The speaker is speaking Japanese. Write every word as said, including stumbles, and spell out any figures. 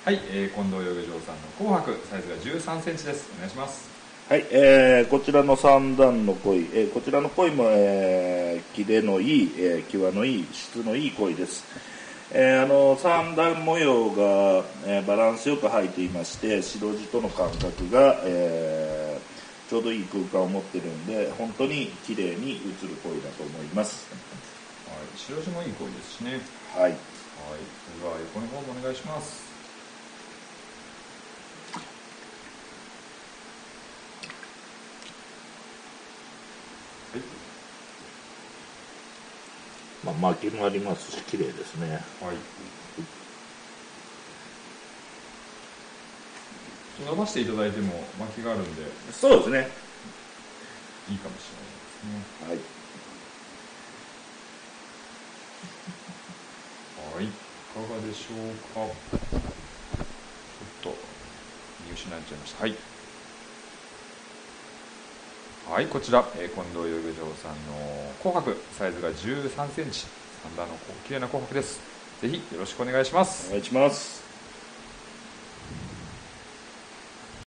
はい、えー、近藤養魚場さんの紅白、サイズがじゅうさんセンチです。お願いします。 はい、えー、こちらの三段の鯉、えー、こちらの鯉も、えー、キレのいい、えー、際のいい、質のいい鯉です。えー、あの三段模様が、えー、バランスよく入っていまして、白地との間隔が、えー、ちょうどいい空間を持っているんで、本当に綺麗に映る鯉だと思います。 はい、白地もいい鯉ですしね。 はい。はい。 それでは横の方もお願いします。はい。 まあ、巻きもありますし、綺麗ですね。 はい。伸ばしていただいても巻きがあるんで、 そうですね。 いいかもしれないですね。 はい。 はい、いかがでしょうか。ちょっと見失っちゃいました。はい。はい、こちら、えー、近藤養魚場さんの紅白、サイズがじゅうさんセンチ、三段の綺麗な紅白です。ぜひよろしくお願いします。 お願いします。